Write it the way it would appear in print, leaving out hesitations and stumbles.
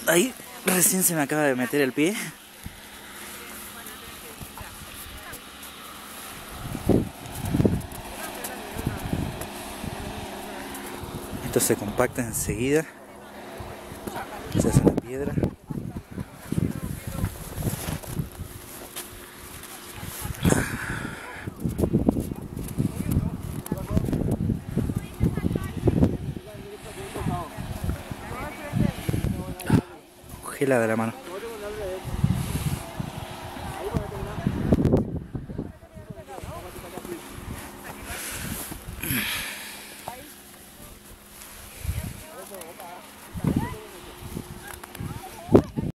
Ahí recién se me acaba de meter el pie. Esto se compacta enseguida. Se hace la piedra. Gelada la mano.